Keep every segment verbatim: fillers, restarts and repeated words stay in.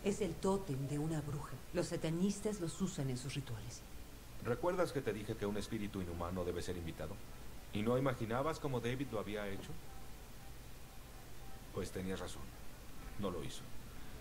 Es el tótem de una bruja. Los satanistas los usan en sus rituales. ¿Recuerdas que te dije que un espíritu inhumano debe ser invitado? ¿Y no imaginabas cómo David lo había hecho? Pues tenías razón. No lo hizo.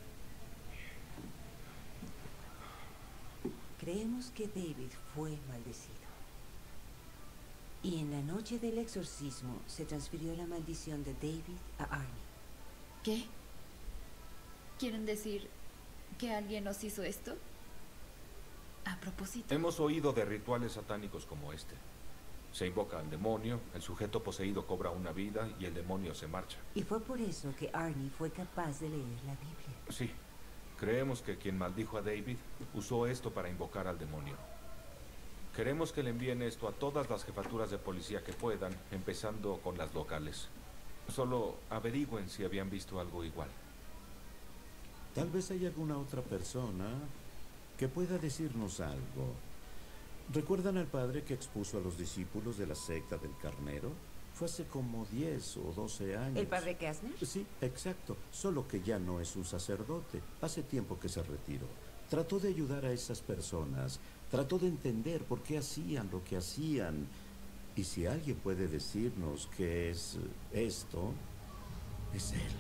Creemos que David fue maldecido. Y en la noche del exorcismo se transfirió la maldición de David a Arnie. ¿Qué? ¿Quieren decir que alguien nos hizo esto? A propósito. Hemos oído de rituales satánicos como este. Se invoca al demonio, el sujeto poseído cobra una vida y el demonio se marcha. Y fue por eso que Arnie fue capaz de leer la Biblia. Sí. Creemos que quien maldijo a David usó esto para invocar al demonio. Queremos que le envíen esto a todas las jefaturas de policía que puedan, empezando con las locales. Solo averigüen si habían visto algo igual. Tal vez haya alguna otra persona que pueda decirnos algo. ¿Recuerdan al padre que expuso a los discípulos de la secta del carnero? Fue hace como diez o doce años. ¿El padre Kastner? Sí, exacto. Solo que ya no es un sacerdote. Hace tiempo que se retiró. Trató de ayudar a esas personas. Trató de entender por qué hacían lo que hacían. Y si alguien puede decirnos qué es esto, es él.